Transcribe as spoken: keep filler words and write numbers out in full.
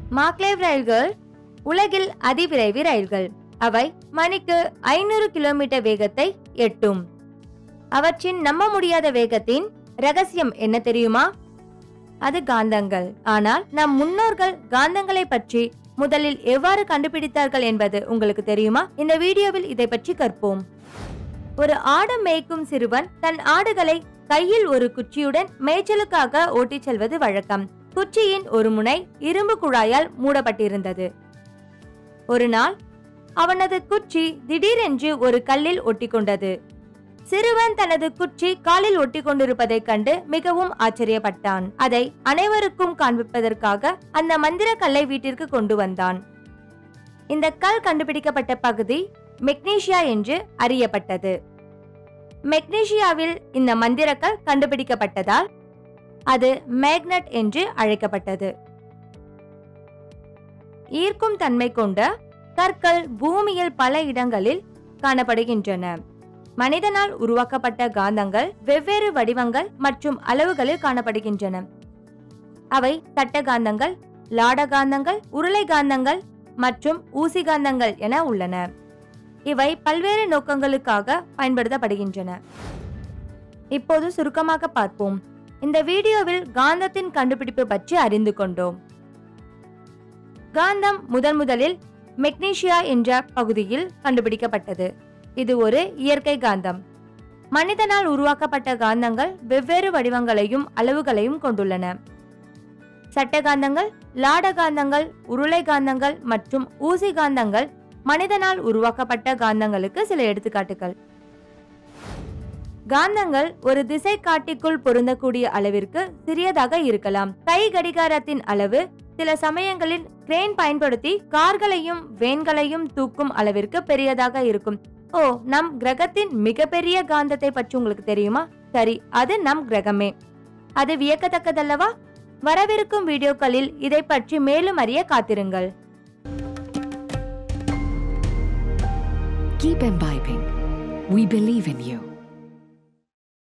Maglev ரயில்கள் உலகில் அதிவிரைவு ரயில்கள். அவை மணிக்கு ஐநூறு கிலோமீட்டர் வேகத்தை எட்டும். அவற்றின் நம்ப முடியாத வேகத்தின் ரகசியம் என்ன தெரியுமா? அது காந்தங்கள். ஆனால் நம் முன்னோர்கள் காந்தங்களை பற்றி முதலில் எவ்வாறு கண்டுபிடித்தார்கள் என்பது உங்களுக்கு தெரியுமா? இந்த வீடியோவில் இதை பற்றி கற்போம். ஒரு ஆடு மேய்க்கும் சிறுவன் தன் ஆடுகளை கையில் ஒரு குச்சியுடன் மேய்ச்சலுக்காக ஓட்டிச் செல்வது வழக்கம். குச்சியின் ஒரு முனை இரும்பு குழாயால் மூடப்பட்டிருந்தது. ஒரு நாள் அவனது குச்சி திடீரென்று ஒரு கல்லில் ஒட்டிக்கொண்டது. சிறுவன் தனது குச்சி காலில் ஒட்டி கொண்டிருப்பதை கண்டு மிகவும் ஆச்சரியப்பட்டான். அதை அனைவருக்கும் காண்பிப்பதற்காக அந்த மந்திர கல்லை வீட்டிற்கு கொண்டு வந்தான். இந்த கல் கண்டுபிடிக்கப்பட்ட பகுதி மெக்னீசியா என்று அறியப்பட்டது. மெக்னீசியாவில் இந்த மந்திரக்கல் கண்டுபிடிக்கப்பட்டதால் அது மேக்னட் என்று அழைக்கப்பட்டது. ஈர்க்கும் தன்மை கொண்ட கற்கள் பூமியில் பல இடங்களில் காணப்படுகின்றன. மனிதனால் உருவாக்கப்பட்ட காந்தங்கள் வெவ்வேறு வடிவங்கள் மற்றும் அளவுகளில் காணப்படுகின்றன. அவை தட்ட காந்தங்கள், லாட காந்தங்கள், உருளை காந்தங்கள் மற்றும் ஊசி காந்தங்கள் என உள்ளன. இவை பல்வேறு நோக்கங்களுக்காக பயன்படுத்தப்படுகின்றன. இப்போது சுருக்கமாக பார்ப்போம். இந்த வீடியோவில் காந்தத்தின் கண்டுபிடிப்பு பற்றி அறிந்து கொண்டோம். காந்தம் முதன் முதலில் மெக்னீசியா என்ற பகுதியில் கண்டுபிடிக்கப்பட்டது. இது ஒரு இயற்கை காந்தம். மனிதனால் உருவாக்கப்பட்ட காந்தங்கள் வெவ்வேறு வடிவங்களையும் அளவுகளையும் கொண்டுள்ளன. சட்ட காந்தங்கள், லாட காந்தங்கள், உருளை காந்தங்கள் மற்றும் ஊசி காந்தங்கள் மனிதனால் உருவாக்கப்பட்ட காந்தங்களுக்கு சில எடுத்துக்காட்டுகள். காந்தங்கள் ஒரு திசை காட்டிக்குள் பொருந்தக்கூடிய அளவிற்கு சிறியதாக இருக்கலாம். கை கடிகாரத்தின் அளவு சில சமயங்களில் கிரேன் பயன்படுத்தி கார்களையும் வேன்களையும் தூக்கும் அளவிற்கு பெரியதாக இருக்கும். ஓ, நம் கிரகத்தின் மிகப்பெரிய காந்தத்தை பற்றி உங்களுக்கு தெரியுமா? சரி, அது நம் கிரகமே. அது வியக்கத்தக்கதல்லவா? வரவிருக்கும் வீடியோக்களில் இதை பற்றி மேலும் அறிய காத்திருங்கள். Keep imbibing. We believe in you.